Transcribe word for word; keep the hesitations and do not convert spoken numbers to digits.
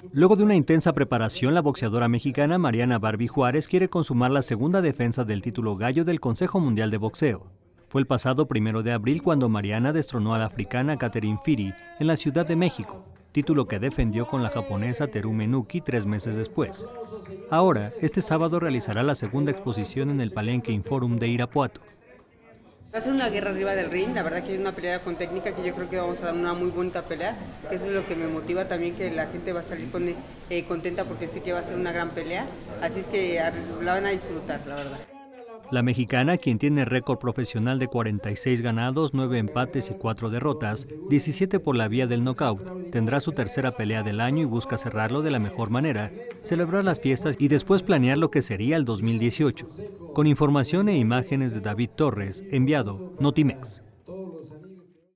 Luego de una intensa preparación, la boxeadora mexicana Mariana Barbie Juárez quiere consumar la segunda defensa del título gallo del Consejo Mundial de Boxeo. Fue el pasado primero de abril cuando Mariana destronó a la africana Catherine Firi en la Ciudad de México, título que defendió con la japonesa Terume Nuki tres meses después. Ahora, este sábado realizará la segunda exposición en el Palenque Inforum de Irapuato. Va a ser una guerra arriba del ring, la verdad que es una pelea con técnica que yo creo que vamos a dar una muy bonita pelea. Eso es lo que me motiva también, que la gente va a salir con, eh, contenta porque sé que va a ser una gran pelea. Así es que la van a disfrutar, la verdad. La mexicana, quien tiene récord profesional de cuarenta y seis ganados, nueve empates y cuatro derrotas, diecisiete por la vía del knockout, tendrá su tercera pelea del año y busca cerrarlo de la mejor manera, celebrar las fiestas y después planear lo que sería el dos mil dieciocho. Con información e imágenes de David Torres, enviado Notimex.